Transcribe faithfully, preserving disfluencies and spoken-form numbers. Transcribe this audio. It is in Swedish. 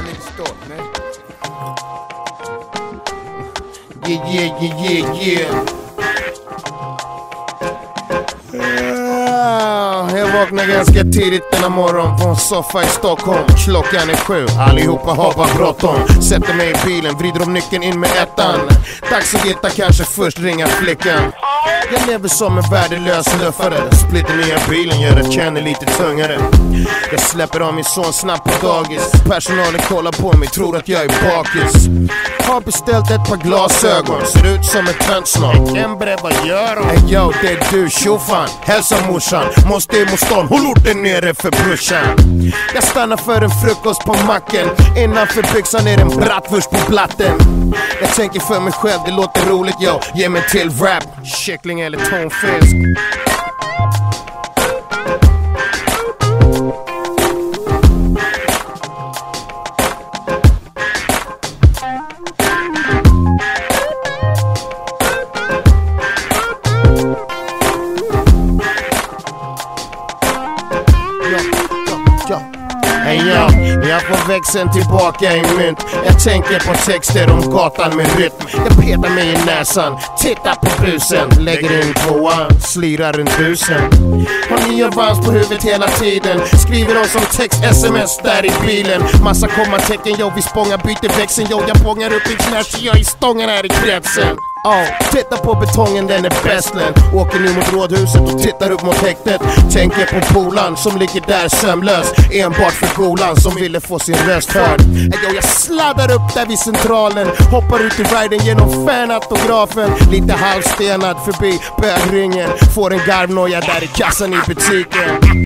that nigga start, man. Yeah, yeah, yeah, yeah, yeah. Uh, jag vaknar ganska tidigt denna morgon på en soffa i Stockholm. Klockan är sju, allihopa har bara bråttom. Sätter mig i bilen, vrider om nyckeln in med ettan. Dags att veta, kanske först ringa flickan. Jag lever som en värdelös luffare. Splitter ner bilen, gör det känner lite tungare. Jag släpper av min son snabbt på dagis. Personalen kollar på mig, tror att jag är bakis. Har beställt ett par glasögon, ser ut som en tönt snart. Embre, vad gör hon? Hey yo, det är du, tjofan. Hälsa morsan, måste i mostan. Håll orten nere för brorsan. Jag stannar för en frukost på macken. Innanför byxan är en bratwurst på blatten. Jag tänker för mig själv, det låter roligt, yo. Ge mig till rap, kyckling eller tonfisk. Hey yo, jag får växeln tillbaka i mynt. Jag tänker på texter om gatan med rytm. Jag petar mig i näsan, tittar på busen. Lägger in tvåan, slirar runt busen. Har nya vans på huvudet hela tiden. Skriver dem som text, sms där i bilen. Massa kommatecken, yo, vi spångar, byter växeln. Yo, jag bångar upp i knä, så jag är i stången här i kretsen. Oh, titta på betongen, den är bästlen. Åker nu mot rådhuset och tittar upp mot häktet. Tänker på polan som ligger där sömlös. Enbart för golan som ville få sin röst hörd. Yo, jag sladdar upp där vid centralen. Hoppar ut i världen genom fanautografen. Lite halvstenad förbi bögringen. Får en garvnoja där i kassan i butiken.